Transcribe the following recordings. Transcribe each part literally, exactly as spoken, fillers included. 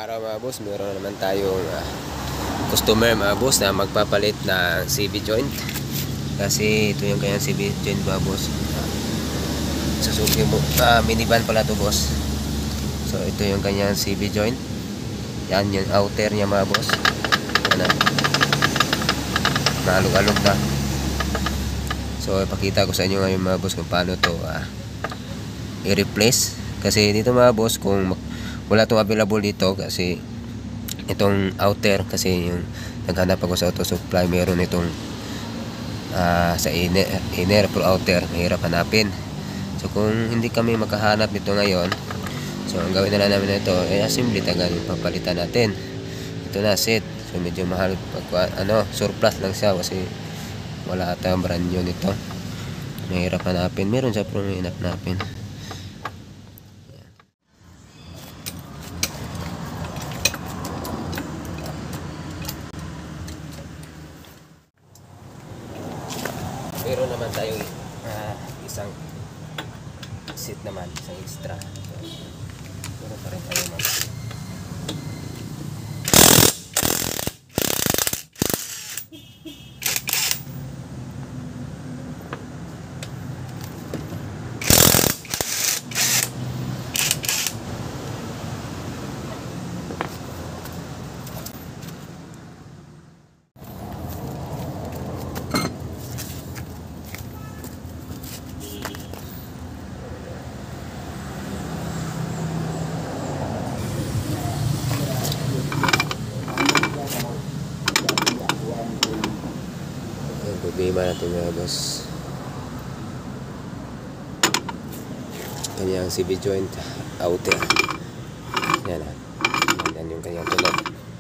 araw mga boss, meron na naman tayong uh, customer mga boss na magpapalit ng C V joint. Kasi ito yung kanyang C V joint mga boss. uh, Suzuki mo, uh, minivan pala to boss. So ito yung kanyang C V joint. Yan yung outer niya mga boss. Yan na, naalog-alog na. So ipakita ko sa inyo ngayon mga boss kung paano to uh, i-replace. Kasi dito mga boss, kung wala itong available dito, kasi itong outer, kasi yung naghanap ako sa auto supply, meron itong uh, sa inner, inner pro outer, mahirap hanapin. So kung hindi kami makahanap nito ngayon, so ang gawin na lang namin ito ay eh, assembly, tagal papalitan natin. Ito na set. So medyo mahal pag, ano, surplus lang siya kasi wala tayong brand new nito, mahirap hanapin. Meron siya pero mahirap hanapin. Meron naman tayong uh, isang seat naman, isang extra. So, meron pa rin tayo naman. Problema natin mga boss, kanyang C V joint outer. Yan na, yan yung kanyang tunog.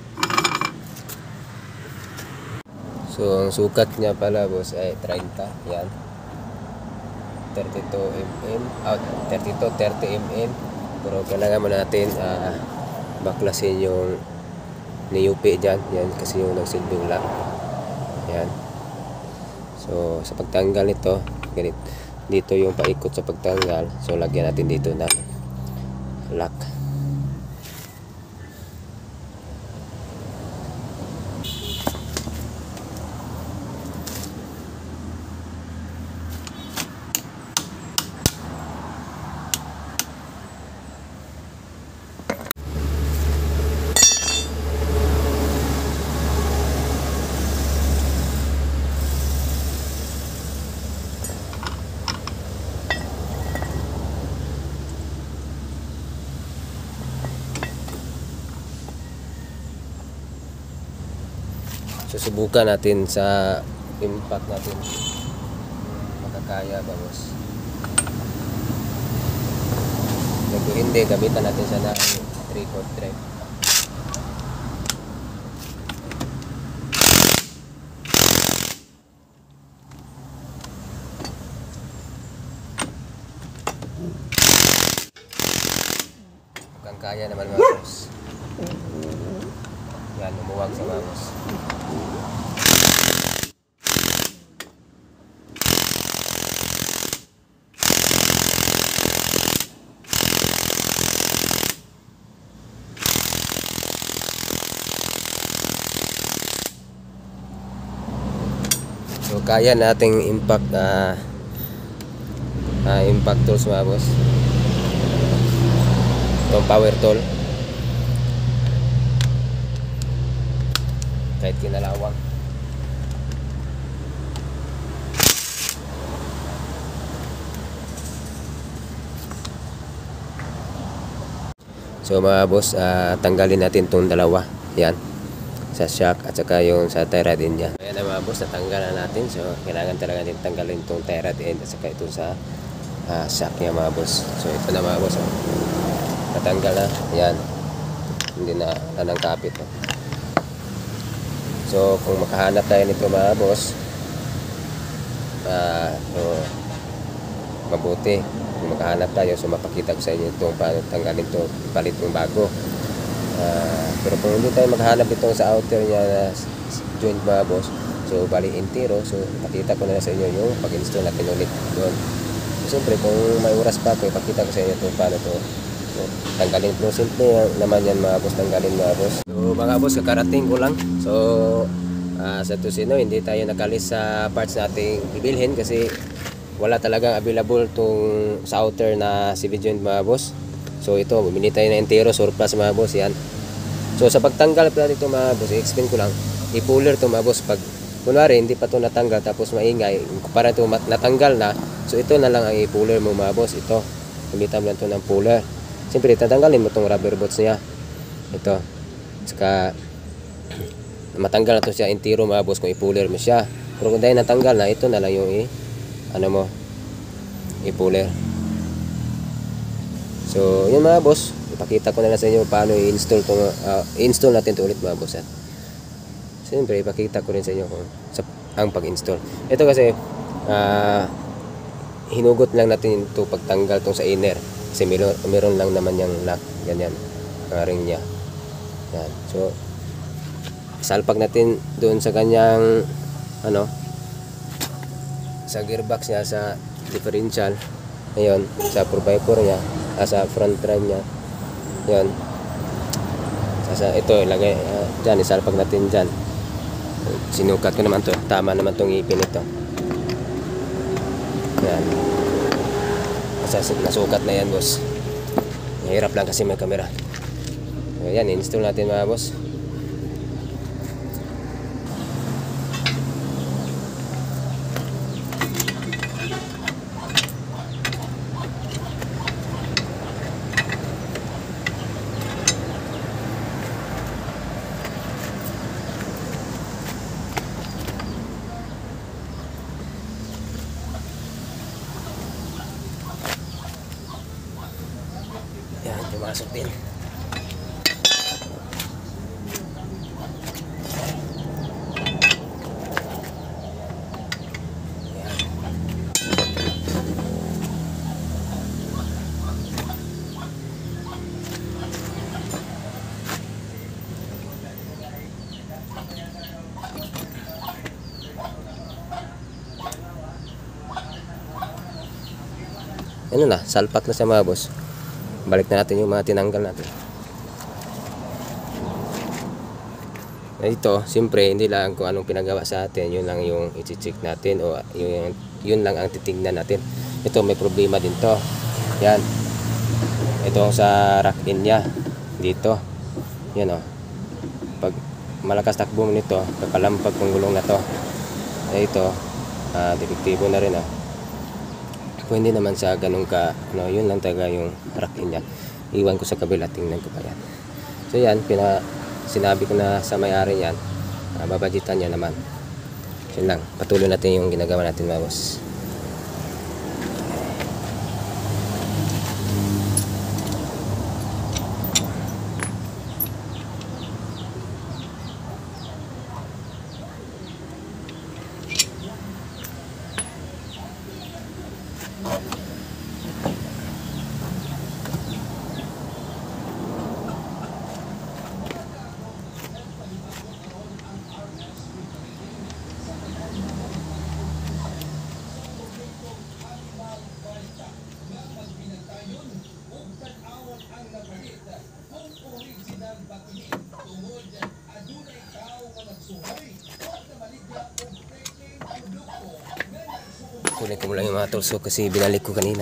So ang sukat niya pala boss ay thirty. Yan, thirty-two millimeter out, thirty-two thirty millimeter. Pero kailangan mo natin uh, baklasin yung niyupi dyan. Yan kasi yung nagsilbing lock. Yan. So sa pagtanggal nito, ganito, dito yung paikot sa pagtanggal. So lagyan natin dito na lock. Susubukan natin sa impact natin makakaya ba boss. Kung hindi, gamitan natin siya ng three quarter drive. Mukhang kaya naman mga boss. Yan, lumuwag sa mga boss. So kaya nating impact uh, uh, impact tools mga boss, itong power tool, kahit kinalawang. So mga boss, uh, tanggalin natin itong dalawa, yan, sa shock at saka yung sa tie rod end niya. Ayan na mga boss, natanggal na natin. So kailangan talaga natin tanggalin itong tie rod end at saka ito sa uh, shock niya mga boss. So ito na mga boss, oh. Natanggal na, yan, hindi na anang kapit, oh. So kung makahanap tayo nito mga boss, uh, so, mabuti kung makahanap tayo. So mapakita ko sa inyo itong paano tanggalin ito, palit yung bago. Uh, pero kung hindi tayo maghanap itong sa outer niya na joint mga boss, so bali intero, so pakita ko na sa inyo yung pag-install natin ulit doon. So, siyempre kung may oras pa, ipakita ko sa inyo itong paano ito tanggalin po simple naman yan mga boss, tanggalin mga boss. So mga boss, kakarating ko lang. So uh, sa Tusino hindi tayo nakalis sa parts nating bibilhin kasi wala talagang available tong sa outer na C V joint mga boss. So ito, bumili tayo na entero surplus mga boss yan. So sa pagtanggal pala dito mga boss, i-explain ko lang. I-puller to mga boss, pag kunwari hindi pa to natanggal tapos maingay, para to natanggal na, so ito na lang ang i-puller mo mga boss. Ito, gamitan mo lang to ng puller. Siyempre tatanggalin mo tong rubber bolts niya. Ito, saka matanggal na to siya entero mga boss kung i-puller mo siya. Pero kung dahil natanggal na, ito na lang yung i ano mo i-puller. So yun mga boss, ipakita ko na lang sa inyo paano i-install tong uh, i-install natin to ulit mga boss. At siyempre ipakita ko rin sa inyo kung sa, ang pag-install. Ito kasi uh, hinugot lang natin ito pagtanggal tong sa inner kasi meron, meron lang naman yung lock ganyan, ang ring nya yan. So salpak natin doon sa kanyang ano sa gearbox niya, sa differential ayun, sa four by four nya, ah, sa front drive nya yun. Sa ito ilagay uh, dyan, isalpak natin dyan. Sinukat ko naman to, tama naman tong ipin ito yan. Kasi nasukat na yan boss, hirap lang kasi may camera. Ayan, install natin mga boss. Yan, pumasok din. Ano na, salpak na siya mga boss. Balik na natin yung mga tinanggal natin. Ito, siyempre, hindi lang kung anong pinagawa sa atin, yun lang yung i-check natin o yun, yun lang ang titignan natin. Ito, may problema din to. Yan. Ito sa rack in nya. Dito. Yan o. Pag malakas takbo mo nito, kakalampag kung gulong na to. Ito, uh, defektibo na rin o. Hindi naman sa ganun ka, ano, yun lang talaga yung rack in niya. Iwan ko sa kabila, tingnan ko pa yan. So yan, pina, sinabi ko na sa may-ari yan, uh, babadgetan niya naman. So yun lang, patuloy natin yung ginagawa natin mga boss. Kunin ko lang yung mga tools ko kasi binalik ko kanina.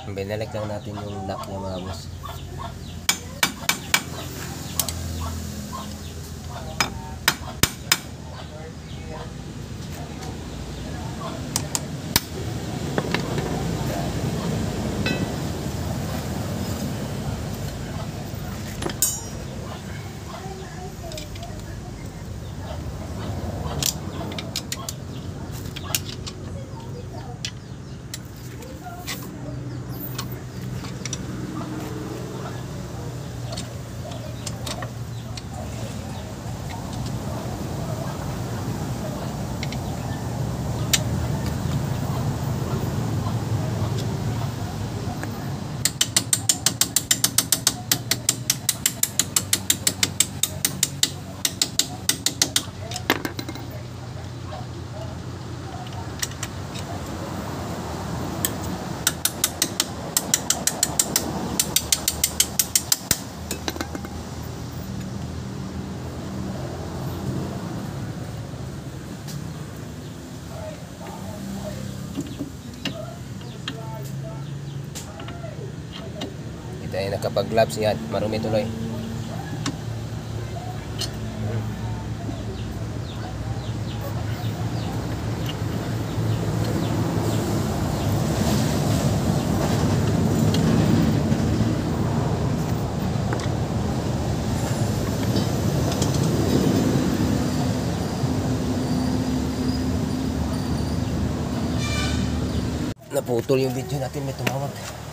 Binalik lang natin yung lock niya mga boss. Ito ay nakapag-gloves yan, marumi tuloy. Naputol yung video natin, may tumawag.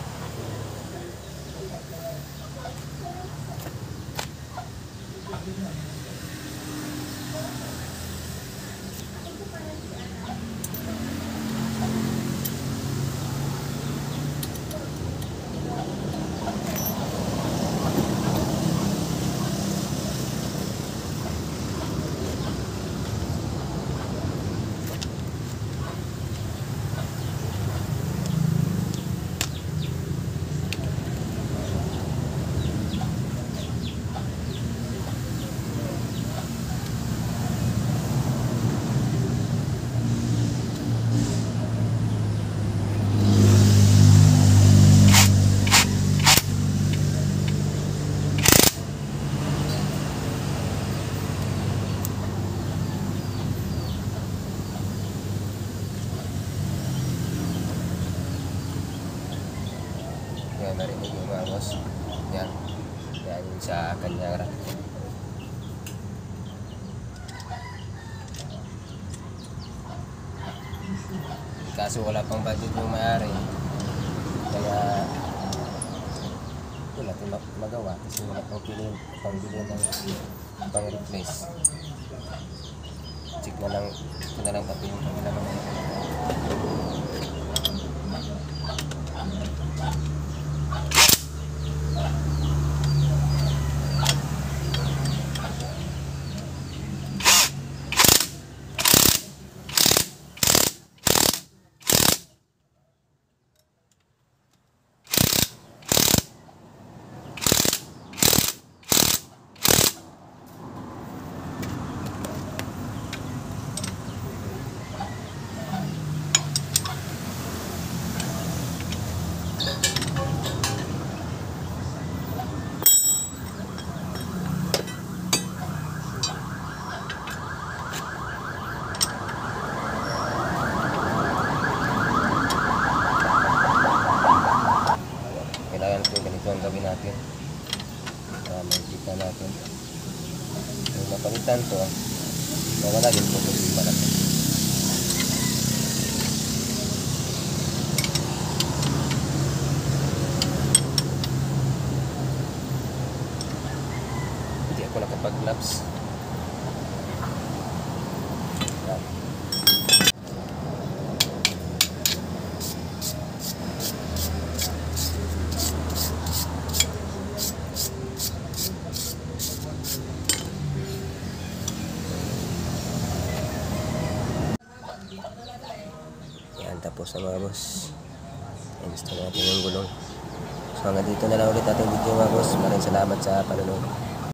Yan, narinig yung mga boss. Yan. Yan yung sa kanyara. Kaso wala pang budget yung may-ari. Kaya wala natin magawa kasi wala pang piliin pang bilhin ng pang replace. Check na lang, check na lang pati yung kanilang mga ang gawin natin para makikita natin yung napalitan to nawala din po problema natin. Hindi ako nakapag-gloves. Tapos na mga boss, install natin yung gulong. So hanggang dito na lang ulit ating video mga boss. Maraming salamat sa panonood.